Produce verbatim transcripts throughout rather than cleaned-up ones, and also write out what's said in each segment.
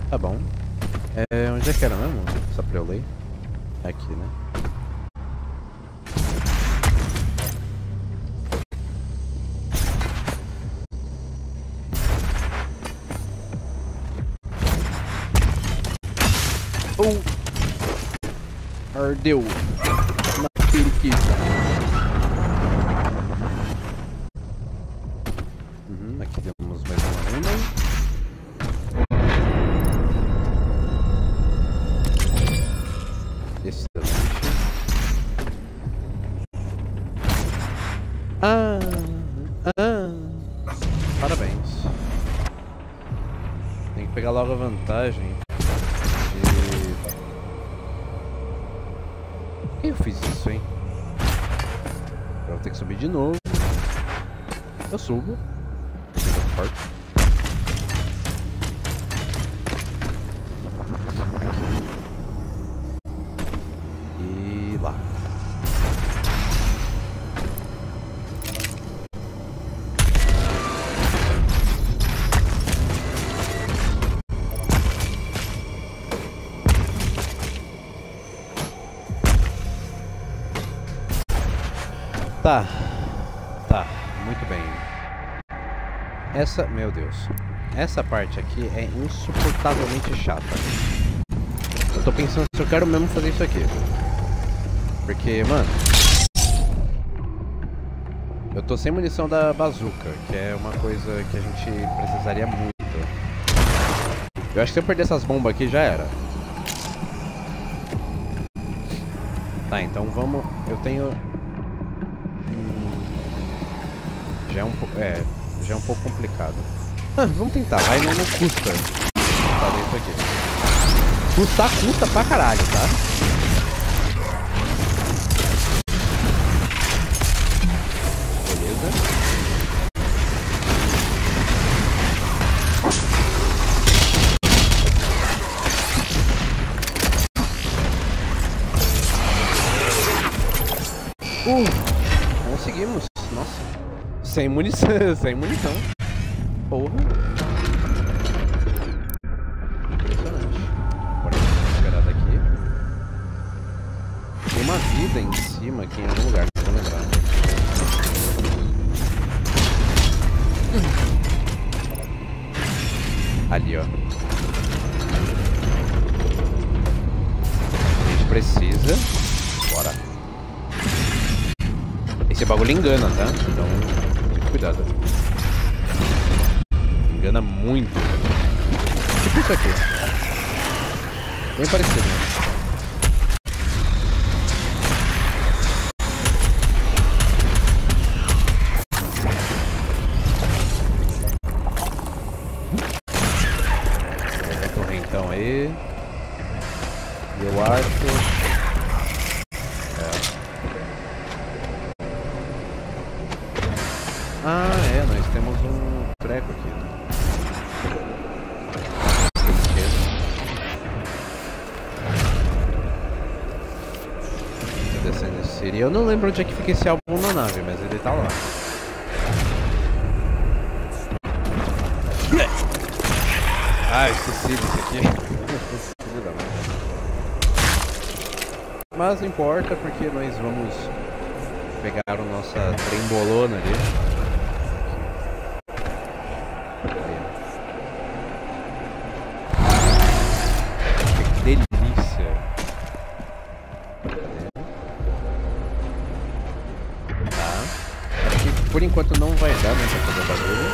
Tá bom. É, onde é que era mesmo? Só pra eu ler. Aqui, né? Oh! Ardeu! Na periquita. Uhum, aqui temos mais uma runa. Excelente. Ah! Ah! Parabéns. Tem que pegar logo a vantagem. Por que eu fiz isso, hein? Eu vou ter que subir de novo. Eu subo. E lá. Tá, tá, muito bem. Essa, meu Deus, essa parte aqui é insuportavelmente chata. Eu tô pensando se eu quero mesmo fazer isso aqui. Porque, mano, eu tô sem munição da bazuca, que é uma coisa que a gente precisaria muito. Eu acho que se eu perder essas bombas aqui já era. Tá, então vamos, eu tenho... Já é um pouco, é, já é um pouco complicado. Ah, vamos tentar, vai, não, não custa. Tá dentro aqui. Custar custa pra caralho, tá? Beleza. Uh, conseguimos, nossa. Sem munição, sem munição. Porra. Impressionante. Bora esperar daqui. Tem uma vida em cima aqui em algum lugar, não vou lembrar. Ali, ó. A gente precisa. Bora. Esse bagulho engana, tá? Então... cuidado. Engana muito. Tipo isso aqui. Bem parecido, né? Pega a correntão aí. E eu acho... Ah, é, nós temos um treco aqui, né? Tô descendo esse Siri. Eu não lembro onde é que fica esse álbum na nave, mas ele tá lá. Ah, esqueci disso aqui. Mas não importa, porque nós vamos pegar a nossa trembolona ali. Que delícia! Tá. Acho que por enquanto não vai dar, né, pra fazer bagulho.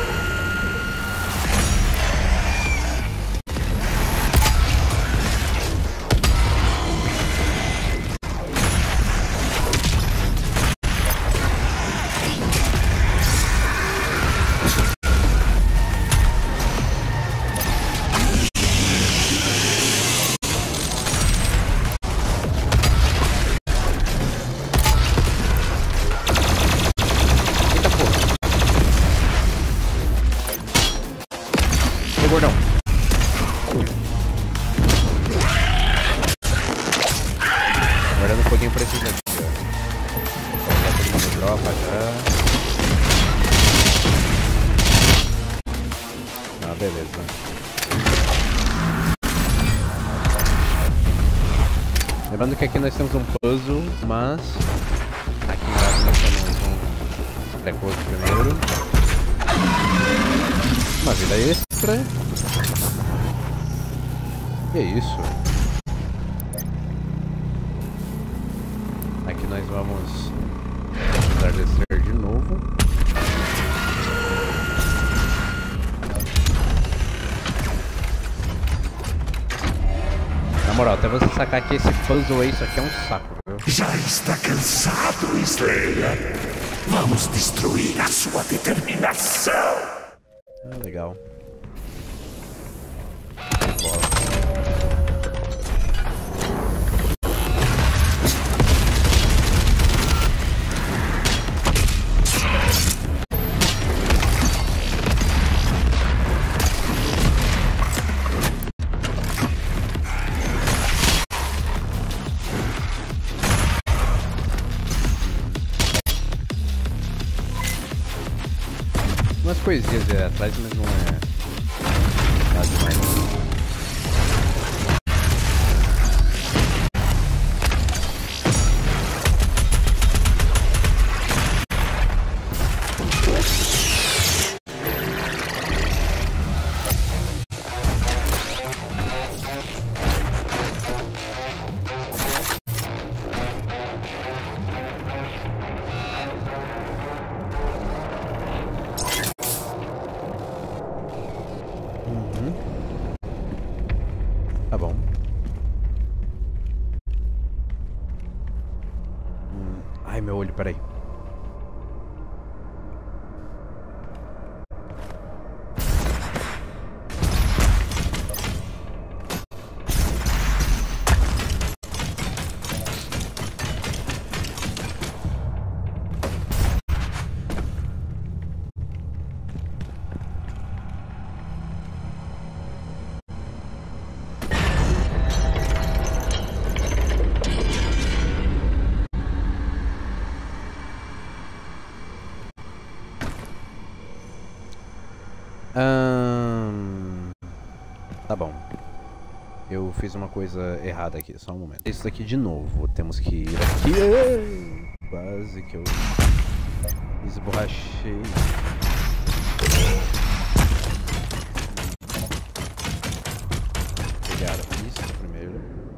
Gordão. Guardando um pouquinho pra esses aqui, ó. Já todo mundo dropa já. Ah, beleza. Lembrando que aqui nós temos um puzzle, mas aqui embaixo nós temos um precoce primeiro. Uma vida extra. Que isso? Aqui nós vamos precisar descer de novo. Na moral, até você sacar que esse puzzle aí, isso aqui é um saco, viu? Já está cansado, Slayer? Vamos destruir a sua determinação! Ah, legal. Bola. Umas coisinhas ali atrás, mas não é nada demais. Tá bom. Hum. Ai, meu olho, peraí. Hum, tá bom. Eu fiz uma coisa errada aqui, só um momento. Isso daqui de novo. Temos que ir aqui. Quase que eu esborrachei. Pegar isso primeiro.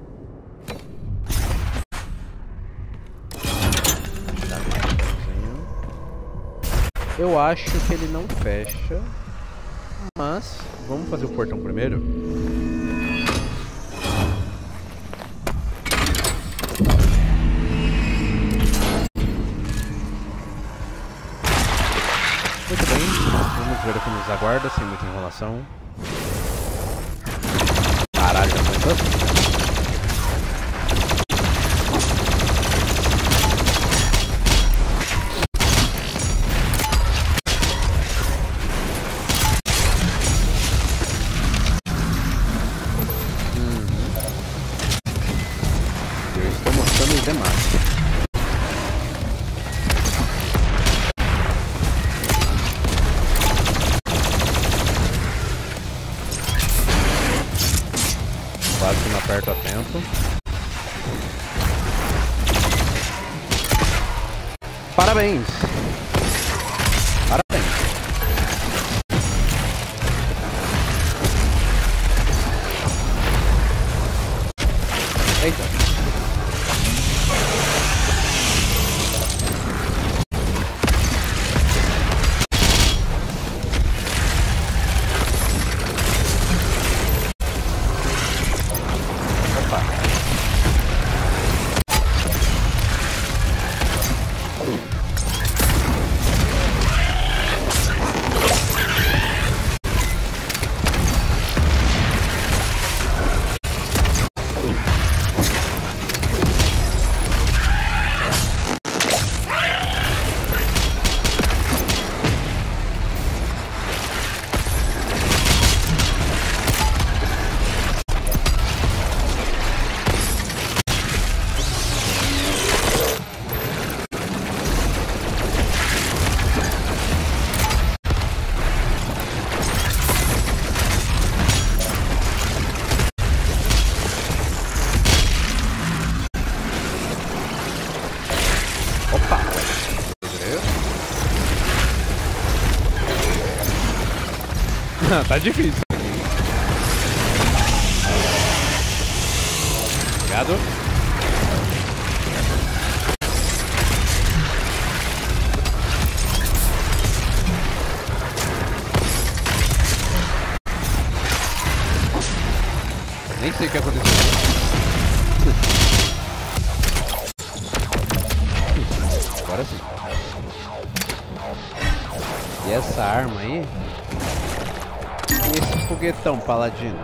Dar um botãozinho. Eu acho que ele não fecha. Mas, vamos fazer o portão primeiro? Muito bem, vamos ver o que nos aguarda, sem muita enrolação. Caralho, já começou? Demais. Quase que não aperto a tempo. Parabéns! Parabéns! Eita! Tá difícil. Obrigado. Nem sei o que aconteceu. Agora sim. E essa arma aí? E esse foguetão, paladino?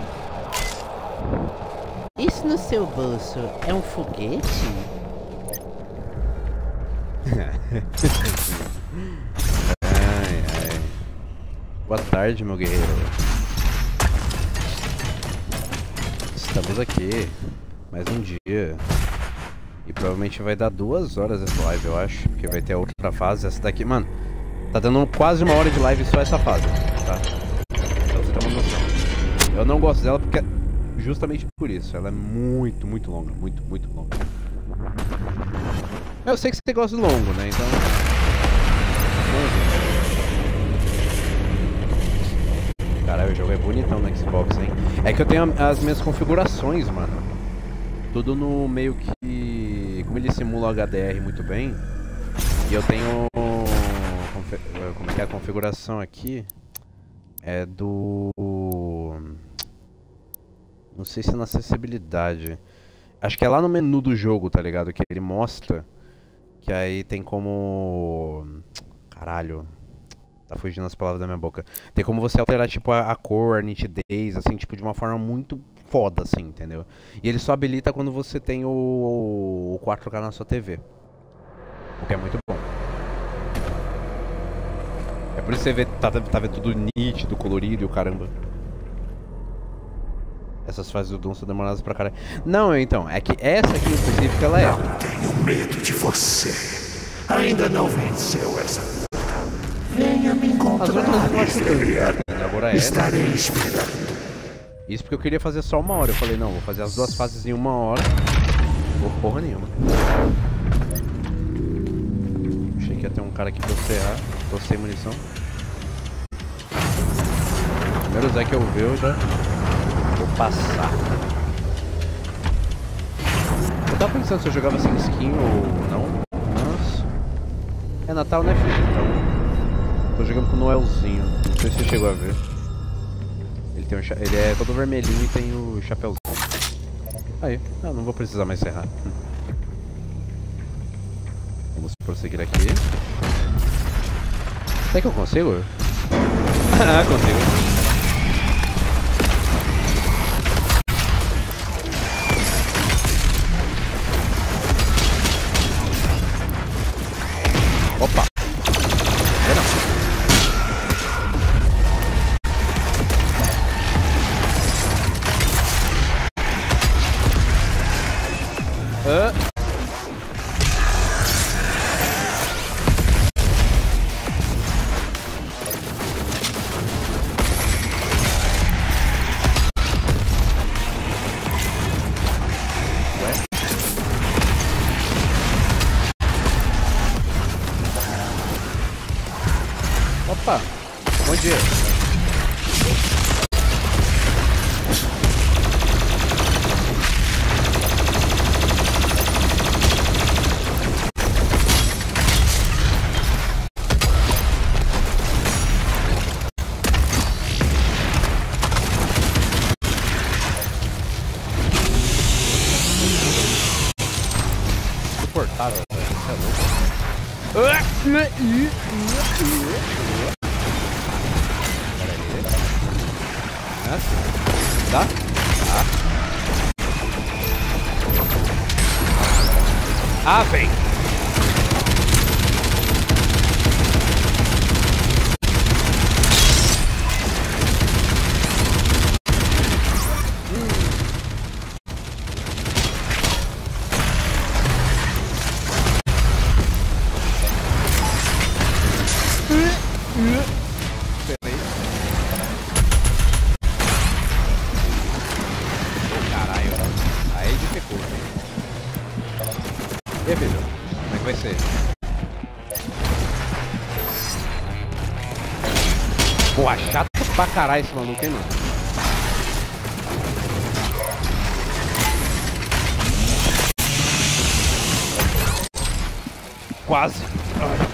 Isso no seu bolso é um foguete? Ai, ai. Boa tarde, meu guerreiro. Estamos aqui. Mais um dia. E provavelmente vai dar duas horas essa live, eu acho. Porque vai ter a outra fase. Essa daqui, mano, tá dando quase uma hora de live só essa fase, tá? Então você tem uma noção. Eu não gosto dela porque... justamente por isso. Ela é muito, muito longa. Muito, muito longa. Eu sei que você gosta de longo, né? Então... Caralho, o jogo é bonitão no Xbox, hein? É que eu tenho as minhas configurações, mano. Tudo no meio que... Como ele simula o H D R muito bem. E eu tenho... Como é que é a configuração aqui? É do... Não sei se é na acessibilidade. Acho que é lá no menu do jogo, tá ligado? Que ele mostra. Que aí tem como... Caralho. Tá fugindo as palavras da minha boca. Tem como você alterar, tipo, a, a cor, a nitidez, assim, tipo, de uma forma muito foda, assim, entendeu? E ele só habilita quando você tem o, o quatro K na sua T V. O que é muito bom. É por isso que você vê, tá, tá vendo tudo nítido, colorido e o caramba. Essas fases do Doom são demoradas pra caralho. Não, então, é que essa aqui em específico, ela é... Não tenho medo de você. Ainda não venceu essa... Venha me encontrar, As outras eu acho que agora é. Estarei esperando. Isso porque eu queria fazer só uma hora. Eu falei, não, vou fazer as duas fases em uma hora. Por porra nenhuma. Achei que ia ter um cara aqui pra eu ferrar. Tô sem munição. Primeiro Zé que eu ver, eu já vou passar. Eu tava pensando se eu jogava sem skin ou não. Mas... é Natal, né, filho? Então... tô jogando com o Noelzinho, não sei se você chegou a ver. Ele, tem um cha... ele é todo vermelhinho e tem o chapéuzinho. Aí, ah, não vou precisar mais serrar. Vamos prosseguir aqui. Será que eu consigo? Ah, consigo. Opa! Uh. Opa! Bom dia! Suportável, velho. Isso é louco. Tá? Tá. Ah, vem! E aí, filho? Como é que vai ser? Porra, chato pra caralho esse maluco, hein, mano? Quase. Ai.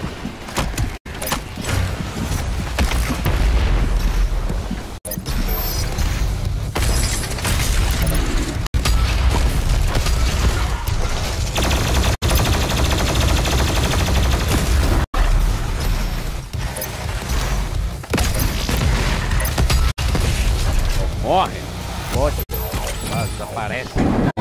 Morre, pode, ah, desaparece.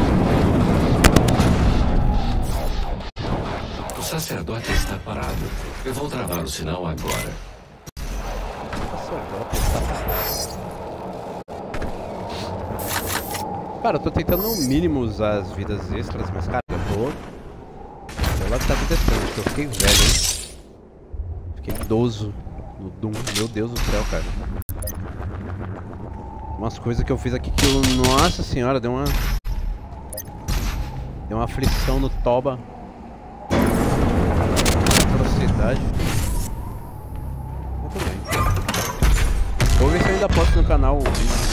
O sacerdote está parado. Eu vou travar o sinal agora. O sacerdote está parado. Cara, eu tô tentando no mínimo usar as vidas extras, mas cara, eu tô... Sei lá o que tá acontecendo, acho que eu fiquei velho, hein? Fiquei idoso no Doom, meu Deus do céu, cara. Umas coisas que eu fiz aqui que eu... Nossa senhora, deu uma... Deu uma aflição no toba. Atrocidade. Muito bem. Vou ver se eu ainda posto no canal o vídeo.